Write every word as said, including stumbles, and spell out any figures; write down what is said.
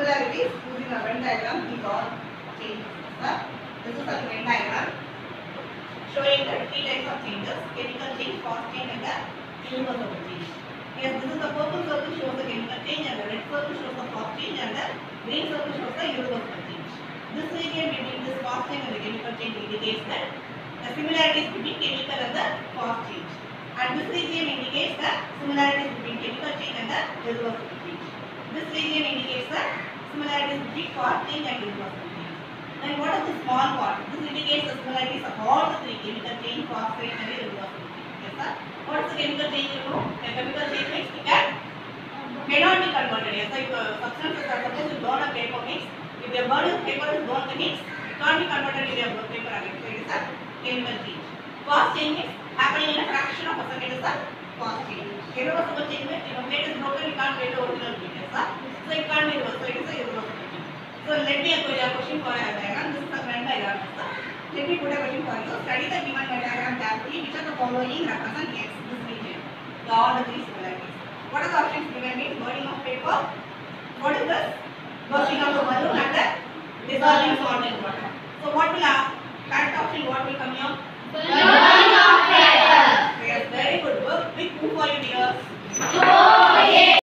similarities using a Venn diagram. These all changes. Huh? This is a Venn diagram showing the three types of changes: chemical change, fast change, and the irreversible change. Yes, this is the purple circle shows the chemical change, and the red circle shows the fast change, and the green circle shows the irreversible change. This region between this fast change and the chemical change indicates that the similarities between chemical and the fast change. And this region indicates the similarities between chemical change and the irreversible change. This region indicates the similarities between fast change and irreversible change. And what is the small part? This indicates the similarities of all the three: chemical change, fast change, and irreversible change. Yes, sir. What is the chemical change? You know, the chemical change means it can cannot be converted. Yes, sir. If uh, substances are supposed to burn a paper mix, if the burn paper is burned the mix, it can't be converted into a paper again. So it is a chemical change. Fast change is happening in a fraction of a second. Is a fast change. Irreversible change means if a plate is broken, you can't get the original plate. Yes, sir. So it can't be reversed. So it is a irreversible change. So let me put a question for a diagram. This is a Venn diagram. Sir. Let me put a question for you. Study the given Venn diagram carefully. Which of the following represent X? This region. The all the three similarities. What are the options given? Means burning of paper. What is this? Bursting of the balloon and the dissolving salt in water. So what will our correct option? What will come here? Burning of paper. Yes, very good work. Big move for you, dears. Oh, yeah.